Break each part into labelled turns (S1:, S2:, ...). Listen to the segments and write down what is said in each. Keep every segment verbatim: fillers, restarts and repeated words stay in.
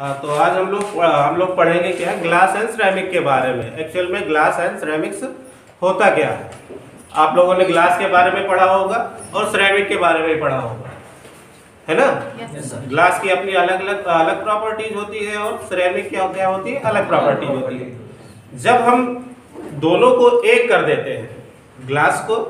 S1: हाँ, तो आज हम लोग हम लोग पढ़ेंगे क्या ग्लास एंड सिरेमिक के बारे में। एक्चुअल में ग्लास एंड सिरेमिक्स होता क्या है। आप लोगों ने ग्लास के बारे में पढ़ा होगा और सिरेमिक के बारे में पढ़ा होगा, है ना। yes, ग्लास की अपनी अलग अलग अलग प्रॉपर्टीज होती है और सिरेमिक क्या क्या होती है, अलग प्रॉपर्टीज होती है। जब हम दोनों को एक कर देते हैं, ग्लास को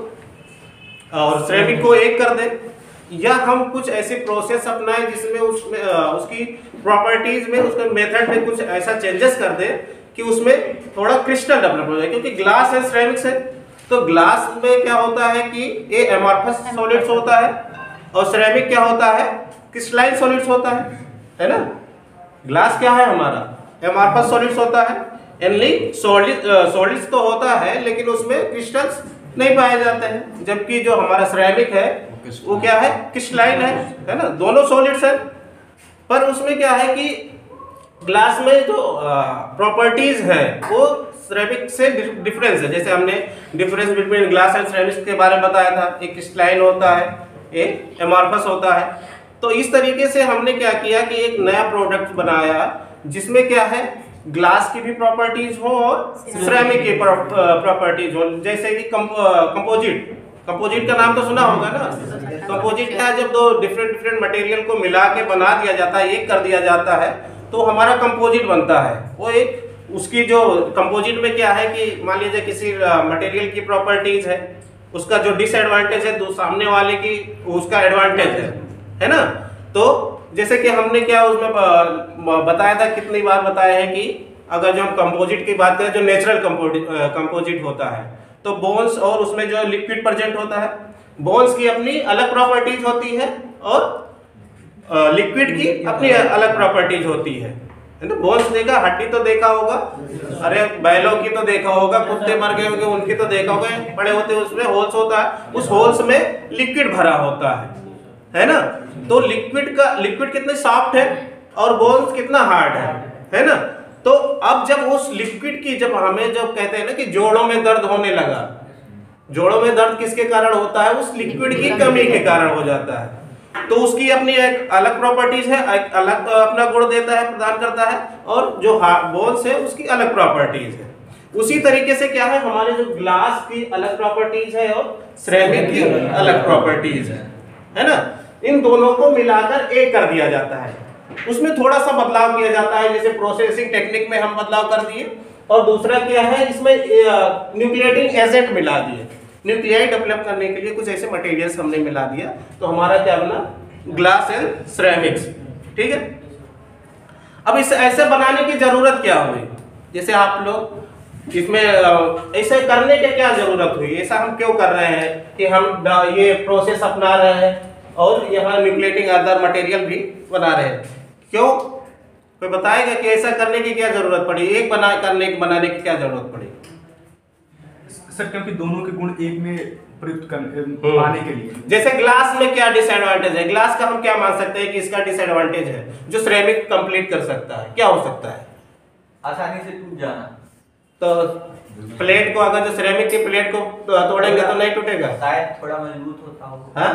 S1: और सिरेमिक को एक कर दें, या हम कुछ ऐसे प्रोसेस अपनाएं जिसमें उसमें उसकी प्रॉपर्टीज में, उसके मेथड में कुछ ऐसा चेंजेस कर दे कि उसमें थोड़ा क्रिस्टल डेवलप हो जाए। क्योंकि ग्लास है, सिरेमिक्स है, तो ग्लास में क्या होता है कि ये एमॉर्फस सॉलिड्स होता है और सिरेमिक क्या होता है, क्रिस्टलाइन सॉलिड्स होता है, है ना। ग्लास क्या है हमारा, एमॉर्फस सॉलिड्स होता है, एनली सॉलिड सॉलिड्स तो होता है लेकिन उसमें क्रिस्टल्स नहीं पाए जाते हैं। जबकि जो हमारा सिरेमिक है वो क्या है, क्रिस्टलाइन है, है ना। दोनों सॉलिड्स है, पर उसमें क्या है कि ग्लास में जो प्रॉपर्टीज है वो सिरेमिक से डिफरेंस है। जैसे हमने difference between glass and ceramic के बारे में बताया था, एक क्रिस्टलाइन होता है, एक एमॉर्फस होता है। तो इस तरीके से हमने क्या किया कि एक नया प्रोडक्ट बनाया जिसमें क्या है, ग्लास की भी प्रॉपर्टीज हो और सिरेमिक की प्रॉपर्टीज हो। जैसे कि कंपोजिट, कंपोजिट का नाम तो सुना होगा ना। कंपोजिट क्या है, जब दो डिफरेंट डिफरेंट मटेरियल को मिला के बना दिया जाता है, एक कर दिया जाता है, तो हमारा कंपोजिट बनता है। वो एक उसकी जो कंपोजिट में क्या है कि मान लीजिए किसी मटेरियल की प्रॉपर्टीज है, उसका जो डिसएडवांटेज है तो सामने वाले की उसका एडवांटेज है, है ना। तो जैसे कि हमने क्या उसमें बताया था, कितनी बार बताया है कि अगर जो हम कंपोजिट की बात करें, जो नेचुरल कंपोजिट होता है, तो बोन्स और उसमें जो लिक्विड प्रेजेंट होता है, बोन्स की अपनी अलग प्रॉपर्टीज होती है और लिक्विड की अपनी अलग प्रॉपर्टीज होती है, है ना। बोन्स देखा, हड्डी तो देखा होगा, अरे बैलों की तो देखा होगा, कुत्ते मर गए होंगे उनकी तो देखा होगा, बड़े होते हैं उसमें होल्स होता है, उस होल्स में लिक्विड भरा होता है, है ना। तो लिक्विड का लिक्विड कितने सॉफ्ट है और बोन्स कितना हार्ड है, है ना। तो अब जब उस लिक्विड की, जब हमें जब कहते हैं ना कि जोड़ों में दर्द होने लगा, जोड़ों में दर्द किसके कारण होता है, उस लिक्विड की कमी के कारण हो जाता है। तो उसकी अपनी एक अलग प्रॉपर्टीज है, एक अलग अपना गुण देता है, प्रदान करता है, और जो बोन्स है उसकी अलग प्रॉपर्टीज है। उसी तरीके से क्या है, हमारे जो ग्लास की अलग प्रॉपर्टीज है और सिरेमिक की अलग प्रॉपर्टीज है, है ना। इन दोनों को मिलाकर एक कर दिया जाता है। उसमें थोड़ा सा बदलाव किया जाता है, जैसे प्रोसेसिंग टेक्निक में हम बदलाव कर दिए, और दूसरा क्या है, इसमें न्यूक्लिएटिंग एजेंट मिला दिए। न्यूक्लियाइड डेवलप करने के लिए कुछ ऐसे मटेरियल्स हमने मिला दिया, तो हमारा क्या बना, ग्लास एंड सिरेमिक्स, ठीक है। अब इसे ऐसे बनाने की जरूरत क्या हुई, जैसे आप लोग इसमें ऐसे करने की क्या जरूरत हुई, ऐसा हम क्यों कर रहे हैं कि हम ये प्रोसेस अपना रहे हैं और यहाँ न्यूक्लिएटिंग अदर मटेरियल भी बना रहे हैं, क्यों, कोई बताएगा कि ऐसा करने की क्या जरूरत पड़ी, एक बना करने बनाने की क्या जरूरत पड़ी।
S2: सर क्योंकि दोनों के गुण एक में प्रयुक्त पाने के लिए।
S1: जैसे ग्लास में क्या डिसएडवांटेज है, ग्लास का हम क्या मान सकते हैं कि इसका डिसएडवांटेज है, जो सिरेमिक कंप्लीट कर सकता है, क्या हो सकता है,
S3: आसानी से टूट जाना।
S1: तो प्लेट को, अगर जो सिरेमिक की प्लेट को तोड़ेंगे तो नहीं टूटेगा,
S3: शायद थोड़ा मजबूत होता हो।
S1: हाँ,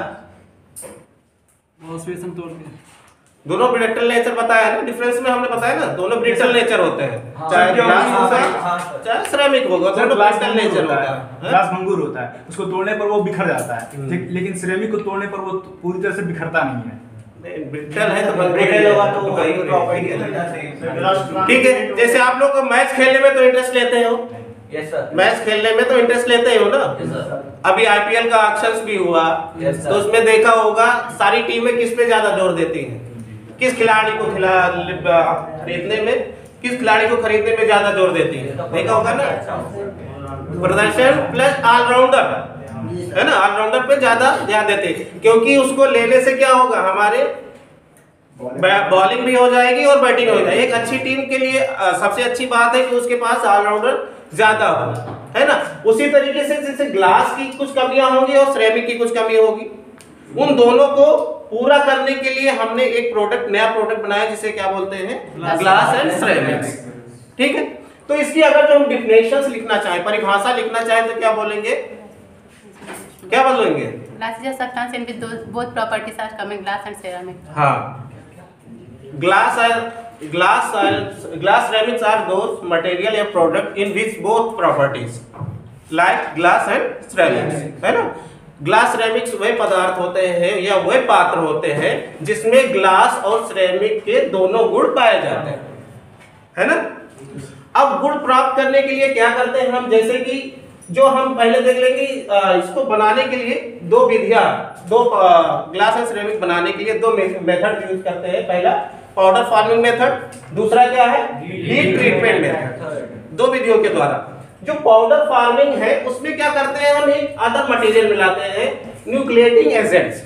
S1: दोनों ब्रिटल नेचर बताया ना, डिफरेंस में हमने बताया ना, दोनों ब्रिटल नेचर होते हैं, चाहे ग्लास होगा चाहे सिरेमिक होगा, दोनों ब्रिटल नेचर होता है।
S2: ग्लास भंगुर होता है, उसको तोड़ने पर वो बिखर जाता है, लेकिन सिरेमिक को तोड़ने पर वो पूरी तरह से बिखरता नहीं है।
S1: ब्रिटल है तो ब्रिटल होगा तो वही प्रॉपर्टी है, ठीक है। जैसे आप लोग मैच खेलने में तो इंटरेस्ट लेते हो,
S3: यस सर,
S1: मैच खेलने में तो इंटरेस्ट लेते हो ना।
S3: Yes sir.
S1: अभी आईपीएल का ऑक्शंस भी हुआ,
S3: yes,
S1: तो उसमें देखा होगा सारी टीमें किस पे ज्यादा जोर देती हैं, किस खिलाड़ी को खरीदने में, किस खिलाड़ी को खरीदने में ज्यादा जोर देती है, देखा होगा ना। प्रदर्शन प्लस ऑलराउंडर, है ना, ऑलराउंडर पे ज्यादा ध्यान देते हैं, क्योंकि उसको लेने से क्या होगा, हमारे बॉलिंग भी हो जाएगी और बैटिंग हो जाएगी। एक अच्छी टीम के लिए सबसे अच्छी बात है कि उसके पास ऑलराउंडर ज्यादा हो, है ना। उसी तरीके से जैसे ग्लास की कुछ कमियां होंगी और सिरेमिक की कुछ कमी होगी, उन दोनों को पूरा करने के लिए हमने एक प्रोडक्ट, नया प्रोडक्ट बनाया जिसे क्या बोलते हैं, ग्लास एंड सिरेमिक्स, ठीक है। तो इसकी अगर जो हम डिफिनेशंस लिखना चाहें, परिभाषा लिखना चाहें, तो क्या बोलेंगे, क्या बोलेंगे,
S4: glass is a substance in which both properties are coming, glass and ceramic.
S1: हाँ, glass glass glass ceramics are those material or product in which both properties like glass and ceramics, है ना। ग्लास सिरेमिक्स वे पदार्थ होते हैं या वे पात्र होते हैं जिसमें ग्लास और सिरेमिक के दोनों गुण पाए जाते हैं, है ना। अब गुण प्राप्त करने के लिए क्या करते हैं हम, जैसे कि जो हम पहले देख लेंगे, इसको बनाने के लिए दो विधियां, दो ग्लास एंड सिरेमिक बनाने के लिए दो मेथड यूज करते हैं। पहला पाउडर फॉर्मिंग मेथड, दूसरा क्या है हीट ट्रीटमेंट मेथड। दो विधियों के द्वारा जो पाउडर फॉर्मिंग है उसमें क्या करते हैं हम एक अदर मटेरियल मिलाते हैं, न्यूक्लिएटिंग एजेंट्स,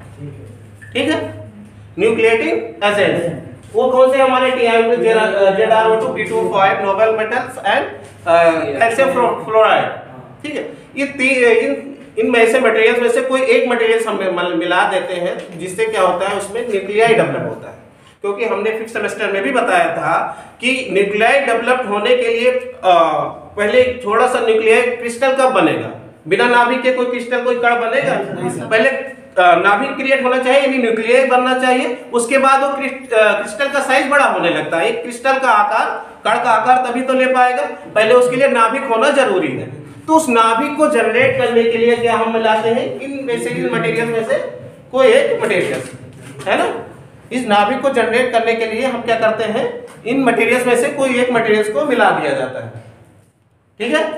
S1: ठीक है। न्यूक्लिएटिंग एजेंट्स वो कौन से हमारे T I Z R O two P two five noble metals and calcium fluoride, ठीक है। ये इन इनमें से मटेरियल्स में से कोई एक मटेरियल हम मिला देते हैं जिससे क्या होता है उसमें न्यूक्लियाई डेवलप होता है। क्योंकि हमने फिफ्थ सेमेस्टर में भी बताया था कि न्यूक्लियाई डेवलप होने के लिए आ, पहले थोड़ा सा न्यूक्लियाई क्रिस्टल कब बनेगा, बिना नाभिक के कोई क्रिस्टल कोई कण बनेगा, पहले नाभिक क्रिएट होना चाहिए यानी न्यूक्लियाई बनना चाहिए, उसके बाद वो क्रिस्टल का साइज बड़ा होने लगता है। एक क्रिस्टल का आकार कण का आकार तभी तो ले पाएगा, पहले उसके लिए नाभिक होना जरूरी है। तो उस नाभिक को जनरेट करने के लिए क्या हम मिलाते हैं, इन में से इन मटेरियल में से कोई एक मटेरियल, है ना। इस नाभिक को जनरेट करने के लिए हम क्या करते हैं, इन मटेरियल्स में से कोई एक मटेरियल्स को मिला दिया जाता है, ठीक है।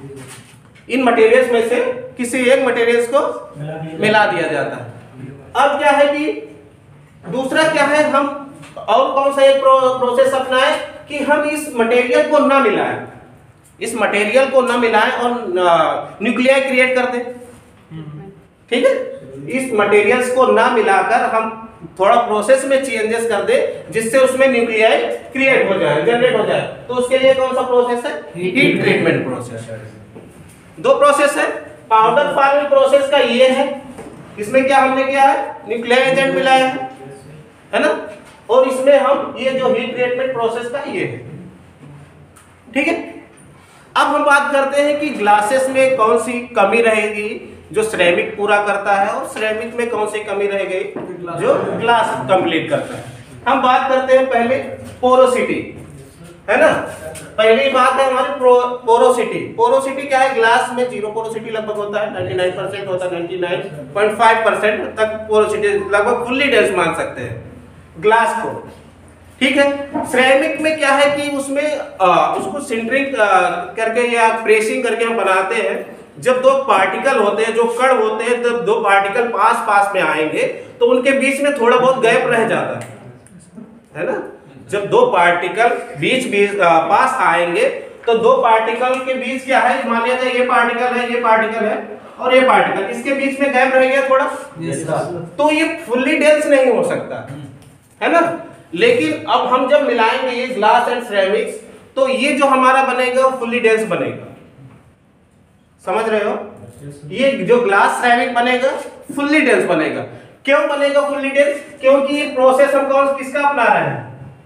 S1: इन मटेरियल्स में से किसी एक मटेरियल्स को मिला दिया जाता है। अब क्या है कि दूसरा क्या है, हम और कौन सा एक प्रो, प्रोसेस अपनाएं कि हम इस मटेरियल को ना मिलाएं, इस मटेरियल को ना मिलाएं और न्यूक्लियाई क्रिएट कर दें, ठीक है। इस मटेरियल्स को ना मिलाकर हम थोड़ा प्रोसेस में चेंजेस कर दे जिससे उसमें न्यूक्लियाई क्रिएट हो जाए, जनरेट हो जाए। तो उसके लिए कौन सा प्रोसेस है, हीट ट्रीटमेंट प्रोसेस। दो प्रोसेस है, पाउडर फॉर्मिंग प्रोसेस का ये है, इसमें क्या हमने किया है, न्यूक्लियाई एजेंट मिलाया है, है ना। और इसमें हम ये जो हीट ट्रीटमेंट प्रोसेस का ये है, ठीक है। अब हम बात करते हैं कि ग्लासेस में कौन सी कमी रहेगी जो सिरेमिक पूरा करता है और सिरेमिक में कौन सी कमी रह गई जो ग्लास कंप्लीट करता है। हम बात करते हैं पहले पोरोसिटी, है ना। पहली बात है हमारी पोरोसिटी। पोरोसिटी क्या है, ग्लास में जीरो पोरोसिटी लगभग होता है, निन्यानवे परसेंट होता है, निन्यानवे पॉइंट फाइव परसेंट तक पोरोसिटी, लगभग फुल्ली डेंस मान सकते हैं ग्लास को, ठीक है। सिरेमिक में क्या है कि उसमें आ, उसको सिंटरिंग करके या प्रेसिंग करके हम बनाते हैं। जब दो पार्टिकल होते हैं, जो कण होते हैं, जब दो पार्टिकल पास पास में आएंगे तो उनके बीच में थोड़ा बहुत गैप रह जाता है, है ना। जब दो पार्टिकल बीच बीच आ, पास आएंगे तो दो पार्टिकल के बीच क्या है, मान लिया जाए ये पार्टिकल है, ये पार्टिकल है और ये पार्टिकल, इसके बीच में गैप रह गया थोड़ा, तो ये फुल्ली डेंस नहीं हो सकता, है ना। लेकिन अब हम जब मिलाएंगे ये ग्लास एंड सिरेमिक्स तो ये जो हमारा बनेगा वो फुल्ली डेंस बनेगा, समझ रहे हो। ये जो ग्लास सिरेमिक बनेगा फुल्ली डेंस बनेगा। क्यों बनेगा फुल्ली डेंस, क्योंकि ये प्रोसेस हम कौन किसका अपना रहे हैं,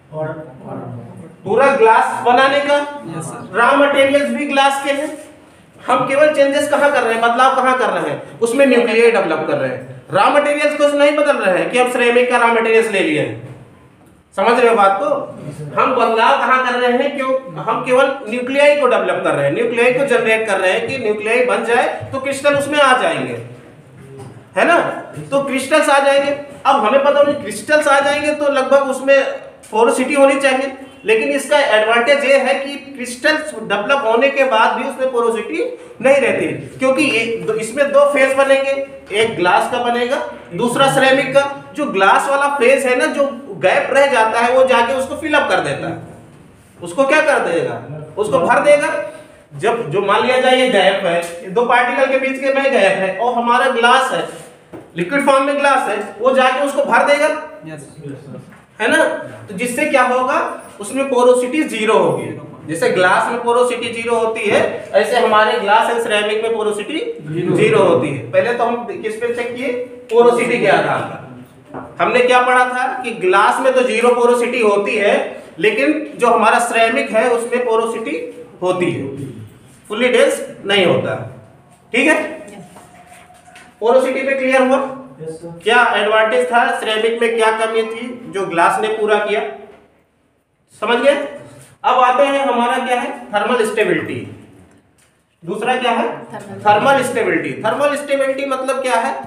S1: पूरा ग्लास बनाने का। रॉ मटेरियल्स भी ग्लास के हैं, हम केवल चेंजेस कहाँ कर रहे हैं, बदलाव कहाँ कर रहे हैं, उसमें न्यूक्लियाई डेवलप कर रहे हैं। रॉ मटेरियल्स को नहीं बदल रहे हैं कि हम सिरेमिक का रॉ मटेरियल्स ले लिए हैं, समझ रहे हो बात को। हम बदलाव कहाँ कर रहे हैं, क्यों, हम केवल न्यूक्लियाई को डेवलप कर रहे हैं, न्यूक्लियाई को जनरेट कर रहे हैं कि न्यूक्लियाई बन जाए तो क्रिस्टल उसमें आ जाएंगे, है ना। तो क्रिस्टल्स आ जाएंगे। अब हमें पता नहीं क्रिस्टल्स आ जाएंगे तो लगभग उसमें पोरोसिटी होनी चाहिए, लेकिन इसका एडवांटेज ये है कि क्रिस्टल्स डेवलप होने के बाद भी उसमें पोरोसिटी नहीं रहती, क्योंकि इसमें दो फेज बनेंगे, एक ग्लास का बनेगा, दूसरा सिरेमिक का। जो ग्लास वाला फेज है ना, जो गैप रह जाता है, वो जाके उसको फिलअप कर देता है, उसको क्या कर देगा, उसको भर देगा। जब जो मान लिया जाए ये गैप है, दो पार्टिकल के बीच के में गैप है और हमारा ग्लास है, लिक्विड फॉर्म में ग्लास है, वो जाके उसको भर देगा, है ना। तो जिससे क्या होगा, उसमें पोरोसिटी जीरो होगी। जैसे ग्लास में पोरोसिटी जीरो होती है, ऐसे हमारे ग्लास एंड सिरेमिक में पोरोसिटी जीरो होती है। पहले तो हम किस पे चेक किए, पोरोसिटी के आधार पर। हमने क्या पढ़ा था कि ग्लास में तो जीरो पोरोसिटी होती है, लेकिन जो हमारा सिरेमिक है उसमें पोरोसिटी होती है, फुल्ली डेंस नहीं होता, ठीक है। पोरोसिटी पे क्लियर हुआ। क्या एडवांटेज था सिरेमिक में, क्या कमी थी जो ग्लास ने पूरा किया, समझ गए? अब आते हैं हमारा क्या है, थर्मल स्टेबिलिटी। दूसरा क्या है, थर्मल स्टेबिलिटी। थर्मल स्टेबिलिटी मतलब क्या है,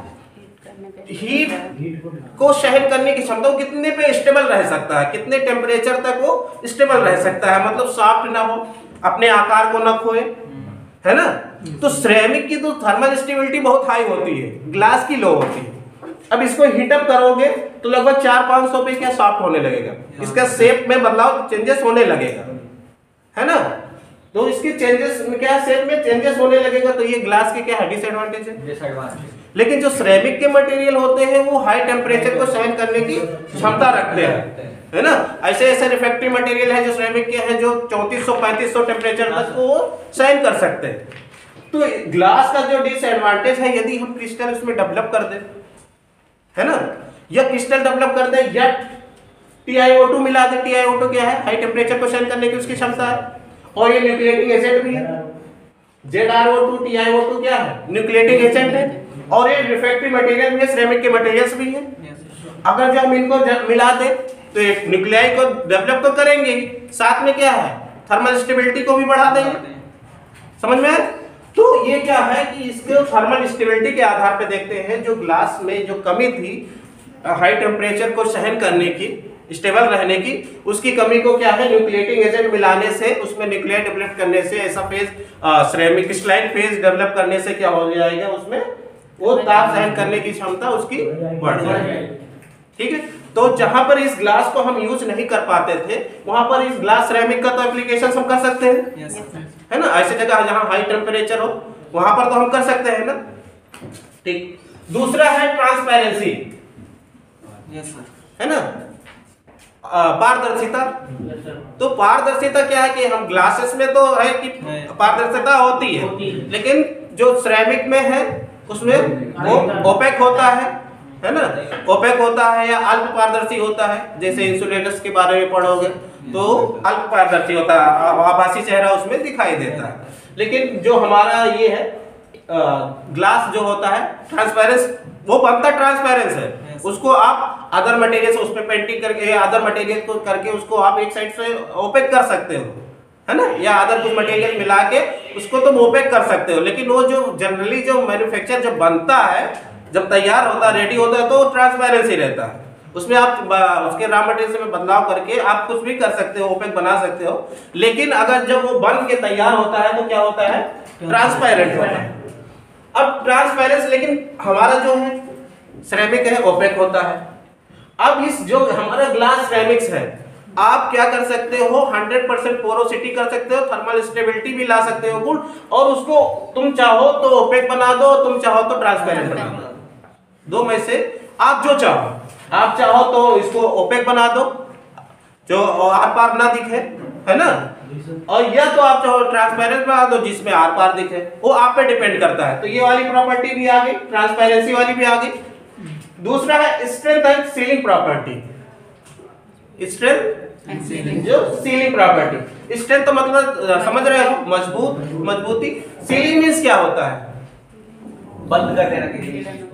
S1: हीट को सहन करने की क्षमता, वो कितने पे स्टेबल रह सकता है, कितने टेम्परेचर तक वो स्टेबल रह सकता है, मतलब सॉफ्ट ना हो, अपने आकार को ना खोए, है ना। तो सिरेमिक की तो थर्मल स्टेबिलिटी बहुत हाई होती है, ग्लास की लो होती है। अब इसको हीटअप करोगे तो लगभग चार पाँच सौ पे क्या सॉफ्ट होने लगेगा, इसका शेप में बदलाव, चेंजेस होने लगेगा, है ना। तो इसके चेंजेस में क्या, शेप में चेंजेस होने लगेगा, तो ये ग्लास के क्या है, डिसएडवांटेज है।
S3: डिसएडवांटेज।
S1: लेकिन जो सिरेमिक के मटेरियल होते हैं वो हाई टेम्परेचर को सहन करने की क्षमता रखते हैं, है ना। ऐसे ऐसे रिफ्रैक्टिव मटेरियल है जो सिरेमिक के हैं जो चौंतीस सौ पैंतीस सौ टेम्परेचर तक को सहन कर सकते हैं। तो ग्लास का जो डिसएडवांटेज है, यदि हम क्रिस्टल उसमें डेवलप कर दें, है ना, या क्रिस्टल डेवलप कर दें या टी आई ओ टू मिला दें। टी आई ओ टू क्या है, हाई टेम्परेचर को सहन करने की उसकी क्षमता है, और ये न्यूक्लिएटिंग एजेंट भी है। Z R O two, T I O two क्या है, न्यूक्लिएटिंग एजेंट है, और ये रिफ्रैक्टिव मटेरियल भी है, सिरेमिक के मटेरियल्स भी है। अगर जब हम इनको मिला दें तो एक न्यूक्लियाई को डेवलप तो करेंगे ही, साथ में क्या है, थर्मल स्टेबिलिटी को भी बढ़ा देंगे। समझ में आया? तो ये क्या है कि इसके थर्मल स्टेबिलिटी के आधार पे देखते हैं, जो ग्लास में जो कमी थी हाई टेम्परेचर को सहन करने की, स्टेबल रहने की, उसकी कमी को क्या है, न्यूक्लिएटिंग एजेंट मिलाने से, उसमें न्यूक्लियाई डेवलप करने से, ऐसा phase ceramic crystalline phase develop करने से क्या हो जाएगा, उसमें वो ताप सहन करने की क्षमता उसकी बढ़ जाएगी। ठीक है। तो जहां पर इस ग्लास को हम यूज नहीं कर पाते थे, वहां पर इस ग्लास सिरेमिक का तो एप्लीकेशन हम कर सकते हैं, yes, है ना। ऐसे जगह जहां हाई टेम्परेचर हो वहां पर तो हम कर सकते हैं ना। ठीक। दूसरा है ट्रांसपेरेंसी,
S3: यस सर,
S1: है ना, पारदर्शिता। तो पारदर्शिता क्या है कि हम ग्लासेस में तो है कि पारदर्शिता होती है, लेकिन जो सिरेमिक में है उसमें वो ओपेक होता है, है ना, ओपेक होता है या अल्प पारदर्शी होता है। जैसे इंसुलेटर्स के बारे में पढ़ोगे तो अल्प पारदर्शी होता है, आभासी चेहरा उसमें दिखाई देता है। लेकिन जो हमारा ये है ग्लास जो होता है ट्रांसपेरेंस, वो बनता ट्रांसपेरेंस है, उसको आप अदर मटेरियल से उसमें पेंटिंग करके या अदर मटेरियल को करके उसको आप एक साइड से ओपेक कर सकते हो, है ना, या अदर कुछ मटेरियल मिला के उसको तुम ओपेक कर सकते हो। लेकिन वो जो जनरली जो मैन्युफैक्चर जब बनता है, जब तैयार होता है, रेडी होता है, तो ट्रांसपेरेंसी रहता है, उसमें आप उसके रॉ मटेरियल में बदलाव करके आप कुछ भी कर सकते हो, ओपेक बना सकते हो। लेकिन अगर जब वो बन के तैयार होता है तो क्या होता है, ट्रांसपेरेंट होता है। अब ट्रांसपेरेंस, लेकिन हमारा जो है सिरेमिक है ओपेक होता है। अब इस जो हमारा ग्लास सिरेमिक्स है, आप क्या कर सकते हो, हंड्रेड परसेंट पोरोसिटी कर सकते हो, थर्मल स्टेबिलिटी भी ला सकते हो गुण, और उसको तुम चाहो तो ओपेक बना दो, तुम चाहो तो ट्रांसपेरेंट बना दो, दो में से आप जो चाहो। आप चाहो तो इसको ओपेक बना दो जो आर पार ना दिखे, है ना, और या तो आप चाहो ट्रांसपेरेंट बना दो जिसमें आर पार दिखे, वो आप पे डिपेंड करता है। तो ये वाली प्रॉपर्टी भी आ गई, ट्रांसपेरेंसी वाली भी आ गई। दूसरा है strength and sealing property. Strength जो सीलिंग प्रॉपर्टी, स्ट्रेंथ तो मतलब समझ रहे हो, मजबूत, मजबूती। सीलिंग मींस क्या होता है,
S3: बंद कर देना किसी चीज को,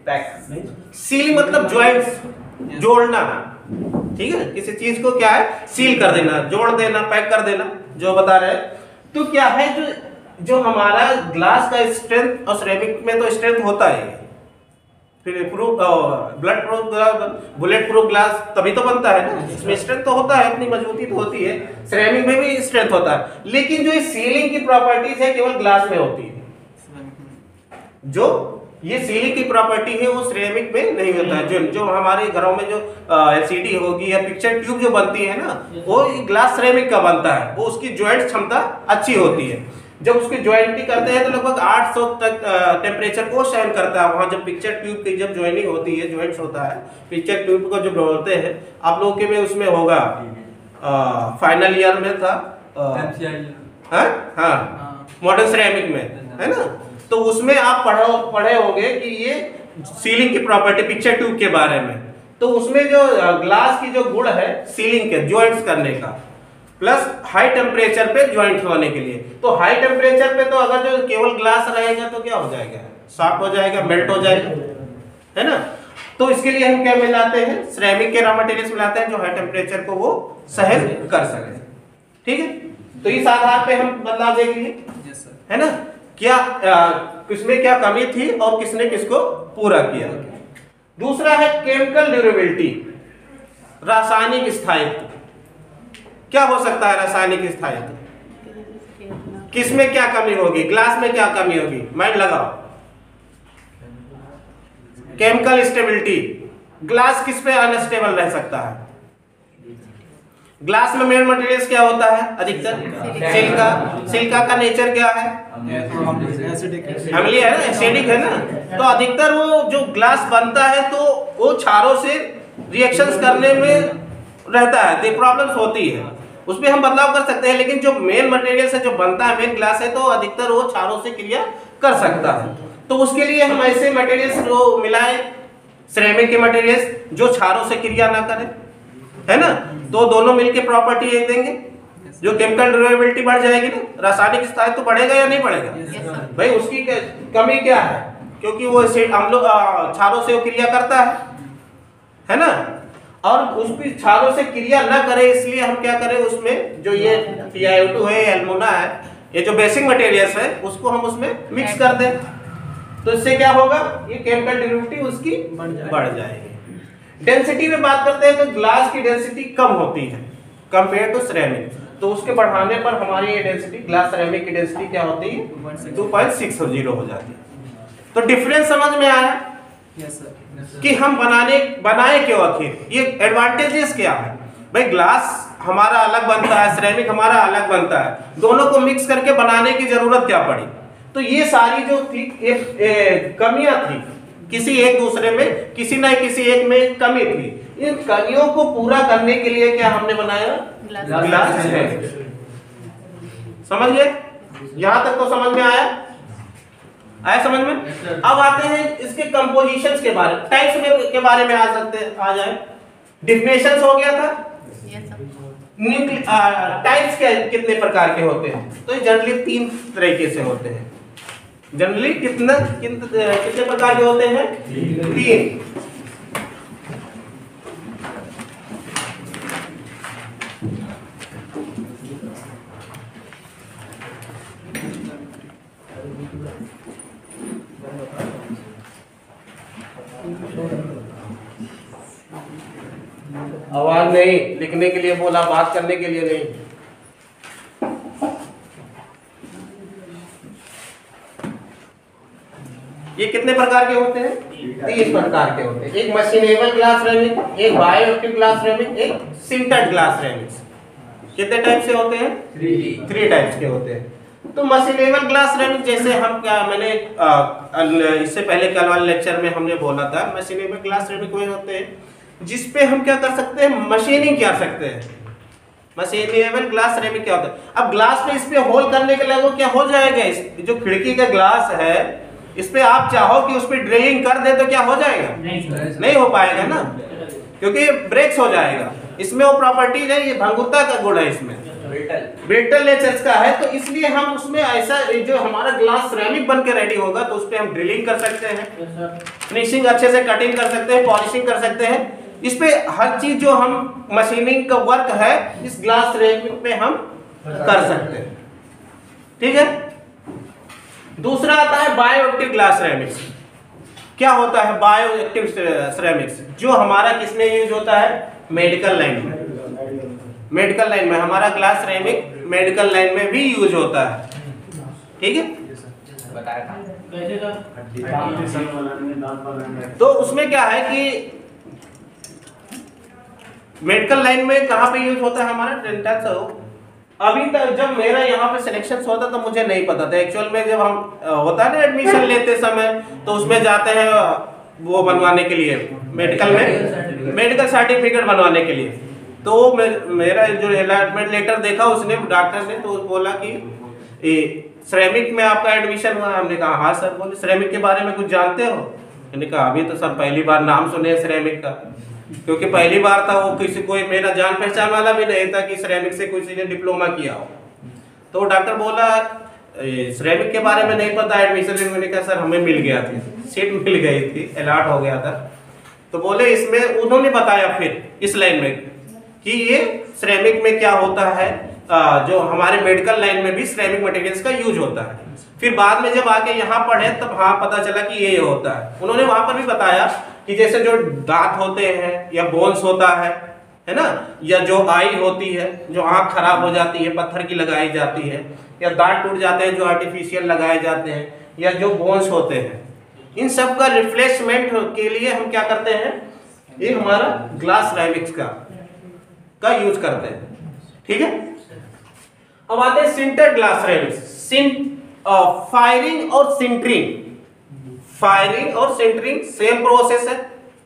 S3: पैक।
S1: सीलिंग मतलब जॉइंट्स, जोड़ना, ठीक है, किसी चीज को क्या है, सील कर देना, जोड़ देना, पैक कर देना, जो बता रहे हैं। तो क्या है, जो जो हमारा ग्लास का स्ट्रेंथ, और सिरेमिक में तो स्ट्रेंथ होता है, फिर proof blood proof glass, bullet proof glass तभी तो बनता है ना, इसमें स्ट्रेंथ तो होता है, अपनी मजबूती तो होती है। सिरेमिक में भी स्ट्रेंथ होता है, लेकिन जो सीलिंग की प्रॉपर्टीज है केवल ग्लास में होती है। जो ये सीलिंग की प्रॉपर्टी है वो सिरेमिक में नहीं होता है। जो जो हमारे घरों में जो एलसीडी होगी या पिक्चर ट्यूब जो बनती है ना, वो ग्लास सिरेमिक का बनता है, वो उसकी ज्वाइंट क्षमता अच्छी होती है। जब उसकी ज्वाइंटिंग करते हैं तो लगभग आठ सौ तक टेम्परेचर को सहन करता है। वहाँ जब पिक्चर ट्यूब की जब ज्वाइनिंग होती है, ज्वाइंट्स होता है, पिक्चर ट्यूब को जब बोलते हैं, आप लोगों के में उसमें होगा, फाइनल ईयर में था, हाँ मॉडर्न सिरेमिक में, है ना, तो उसमें आप पढ़ो पढ़े होंगे कि ये सीलिंग की प्रॉपर्टी पिक्चर ट्यूब के बारे में। तो उसमें जो ग्लास की जो गुण है सीलिंग के ज्वाइंट्स करने का, प्लस हाई टेम्परेचर पे ज्वाइंट होने के लिए। तो हाई टेम्परेचर पे तो अगर जो केवल ग्लास रहेगा तो क्या हो जाएगा, सॉफ्ट हो जाएगा, मेल्ट हो जाएगा, है ना। तो इसके लिए हम क्या मिलाते हैं, सिरेमिक के रॉ मटेरियल्स मिलाते हैं जो हाई टेम्परेचर को वो सहन कर सके। ठीक है, तो इस आधार पे हम बदलाव देख लिए, है ना, क्या आ, किसमें क्या कमी थी और किसने किसको पूरा किया। दूसरा है केमिकल ड्यूरेबिलिटी, रासायनिक स्थायित्व। क्या हो सकता है रासायनिक स्थायित्व, किसमें क्या कमी होगी, ग्लास में क्या कमी होगी, माइंड लगाओ। केमिकल स्टेबिलिटी, ग्लास किस पे अनस्टेबल रह सकता है, ग्लास में मेन मटेरियल्स क्या होता है अधिकतर, सिलिका। सिलिका का नेचर क्या है, अम्लीय है ना, एसिडिक है ना, तो अधिकतर वो जो ग्लास बनता है तो वो क्षारों से रिएक्शंस करने में रहता है, तो प्रॉब्लम्स होती है, उसमें हम बदलाव कर सकते हैं। लेकिन जो मेन मटेरियल से जो बनता है, मेन ग्लास है, तो अधिकतर वो क्षारों से क्रिया कर सकता है, तो उसके लिए हम ऐसे मटेरियल्स जो मिलाएं, सिरेमिक के मटेरियल्स जो क्षारों से क्रिया ना करें, है ना, तो दोनों मिलके प्रॉपर्टी एक देंगे, जो केमिकल ड्यूरेबिलिटी बढ़ जाएगी ना, रासायनिक स्थायित्व तो बढ़ेगा या नहीं बढ़ेगा, भाई उसकी कमी क्या है, क्योंकि वो हम लोग क्षारों से वो क्रिया करता है, है ना, और उसकी क्षारों से क्रिया ना करे, इसलिए हम क्या करें, उसमें जो ये पी आई ओ टू है, एल्मोना है, ये जो बेसिक मटेरियल्स है उसको हम उसमें मिक्स कर दें, तो इससे क्या होगा, ये केमिकल ड्यूरेबिलिटी उसकी बढ़ जाएगी। डेंसिटी में बात करते हैं तो ग्लास की डेंसिटी कम होती है कंपेयर टू सिरेमिक, तो उसके बढ़ाने पर हमारी ये डेंसिटी, ग्लास सिरेमिक की डेंसिटी क्या होती है, टू पॉइंट सिक्स जीरो हो जाती है। तो डिफरेंस समझ में आया कि हम बनाने बनाए क्यों, आखिर ये एडवांटेजेस क्या है। भाई ग्लास हमारा अलग बनता है, सिरेमिक हमारा अलग बनता है, दोनों को मिक्स करके बनाने की जरूरत क्या पड़ी, तो ये सारी जो थी एक कमियां थी, किसी एक दूसरे में, किसी न किसी एक में कमी थी, इन कमियों को पूरा करने के लिए क्या हमने बनाया, ग्लास सिरेमिक। समझ गए, यहां तक तो समझ में आया, आया समझ में। अब आते हैं इसके कंपोजिशंस के बारे में, टाइप्स में के बारे में आ सकते आ जाए। डिफिनेशंस हो गया था, टाइप्स क्या कितने प्रकार के होते हैं, तो ये जनरली तीन तरीके से होते हैं। जनरली कितना कितने कितने प्रकार के होते हैं, तीन। आवाज नहीं, लिखने के लिए बोला, बात करने के लिए नहीं। ये कितने प्रकार के होते हैं, तीन प्रकार के होते हैं। एक मशीनेबल ग्लास सिरेमिक, एक बायोएक्टिव ग्लास सिरेमिक, एक सिंटर्ड ग्लास सिरेमिक। कितने टाइप से होते हैं, थ्री टाइप्स के होते हैं। तो मशीनेबल ग्लास सिरेमिक जैसे हम क्या, मैंने आ, इससे पहले कल वाले लेक्चर में हमने बोला था, मशीनेबल ग्लास सिरेमिक वो होते हैं जिसपे हम क्या कर सकते हैं, मशीनिंग कर सकते हैं। मशीनेबल ग्लास सिरेमिक क्या होता है, अब ग्लास पे इस पे होल करने के लिए वो क्या हो जाएगा, इस जो खिड़की का ग्लास है इस पे आप चाहो कि उस पे ड्रिलिंग कर दे तो क्या हो जाएगा, नहीं, नहीं हो पाएगा ना, क्योंकि ब्रेक्स हो जाएगा। इसमें वो प्रॉपर्टीज है, ये भंगुरता का गुण है, इसमें ब्रिटल नेचर का है, तो इसलिए हम उसमें ऐसा जो हमारा ग्लास सिरेमिक बन के रेडी होगा तो उस पे हम ड्रिलिंग कर सकते हैं, फिनिशिंग अच्छे से कटिंग कर सकते हैं, पॉलिशिंग कर सकते हैं। इस पे हर चीज जो हम मशीनिंग का वर्क है इस ग्लास सिरेमिक पे हम कर सकते हैं, ठीक है। दूसरा आता है बायोएक्टिव ग्लास सिरेमिक्स। क्या होता है बायोएक्टिव सिरेमिक्स, जो हमारा किसमें यूज होता है, मेडिकल लाइन में। मेडिकल लाइन में हमारा ग्लास सिरेमिक मेडिकल लाइन में भी यूज होता है, ठीक है। तो उसमें क्या है कि मेडिकल लाइन में कहाँ पे यूज होता है हमारा डेंटल। अभी तक जब मेरा यहाँ पे सिलेक्शन होता तो मुझे नहीं पता था एक्चुअल में, जब हम होता है ना एडमिशन लेते समय तो उसमें जाते हैं वो बनवाने के लिए, मेडिकल में मेडिकल सर्टिफिकेट बनवाने के लिए, तो मे, मेरा जो अलॉटमेंट लेटर देखा उसने, डॉक्टर ने तो बोला कि सिरेमिक में आपका एडमिशन हुआ। हमने कहा हाँ सर। बोले सिरेमिक के बारे में कुछ जानते हो, मैंने कहा अभी तो सर पहली बार नाम सुने सिरेमिक का, क्योंकि पहली बार था, वो किसी कोई मेरा जान पहचान वाला भी नहीं था कि सिरेमिक से किसी ने डिप्लोमा किया हो। तो डॉक्टर बोला सिरेमिक के बारे में नहीं पता एडमिशन। मैंने कहा सर हमें मिल गया था, सीट मिल गई थी, अलॉट हो गया था, तो बोले इसमें उन्होंने बताया फिर इस लाइन में कि ये सिरेमिक में क्या होता है, आ, जो हमारे मेडिकल लाइन में भी सिरेमिक मटेरियल्स का यूज होता है। फिर बाद में जब आके यहाँ पढ़े तब हाँ पता चला कि ये होता है। उन्होंने वहां पर भी बताया कि जैसे जो दांत होते हैं या बोन्स होता है है ना, या जो आई होती है, जो आंख खराब हो जाती है पत्थर की लगाई जाती है, या दांत टूट जाते हैं जो आर्टिफिशियल लगाए जाते हैं, या जो बोन्स होते हैं, इन सब का रिफ्रेशमेंट के लिए हम क्या करते हैं, ये हमारा ग्लास सिरेमिक्स का का यूज करते हैं। ठीक है, अब आते हैं सिंटर्ड ग्लास सिरेमिक्स। सिं फायरिंग और सिंटरिंग, फायरिंग और सिंटरिंग सेम प्रोसेस है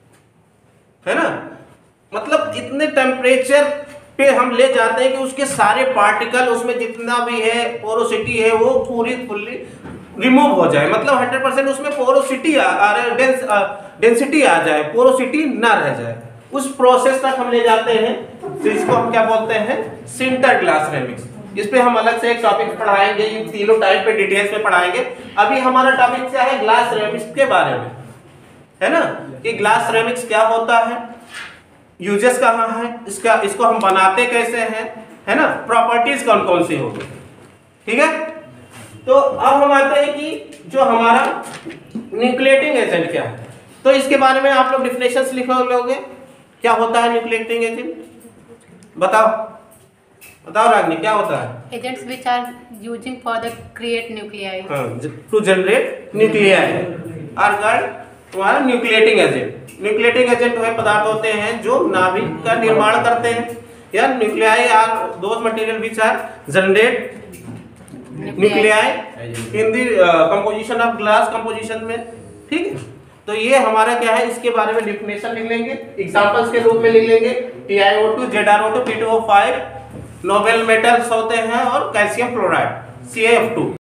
S1: है ना, मतलब इतने टेम्परेचर पे हम ले जाते हैं कि उसके सारे पार्टिकल, उसमें जितना भी है पोरोसिटी है वो पूरी फुल्ली रिमूव हो जाए, मतलब हंड्रेड परसेंट उसमें पोरोसिटी आ डेंस, डेंसिटी आ जाए, पोरोसिटी ना रह जाए, उस प्रोसेस तक हम ले जाते हैं। तो इसको हम क्या बोलते हैं, सिंटर्ड ग्लास सिरेमिक्स। इस पे हम अलग से एक टॉपिक पढ़ाएंगे, इन तीनों टाइप पे डिटेल्स में पढ़ाएंगे। अभी हमारा टॉपिक क्या है, ग्लास सिरेमिक्स के बारे में, है ना, कि ग्लास सिरेमिक्स क्या होता है, यूजेस कहाँ है, इसका इसको हम बनाते कैसे हैं, है ना, प्रॉपर्टीज कौन कौन सी होगी। ठीक है, तो अब हम आते हैं कि जो हमारा न्यूक्लिएटिंग एजेंट क्या है। तो इसके बारे में आप लोग डिफिनेशंस लिखो लोगे, क्या होता है न्यूक्लिएटिंग एजेंट, बताओ बताओ रागनी, क्या होता है।
S4: Agents which are using for the create nuclei,
S1: to generate nuclei are called तुम्हारा न्यूक्लिएटिंग एजेंट। न्यूक्लिएटिंग एजेंट वह पदार्थ होते हैं जो नाभिक का निर्माण करते हैं, या nuclei are those material which are generate nuclei in the composition of glass composition में। ठीक है, तो ये हमारा क्या है, इसके बारे में डिफिनेशन लिख लेंगे, एग्जांपल्स के रूप में लिख लेंगे। T I O two, Z R O two, P two O five noble metals होते हैं, और calcium chloride C A F to.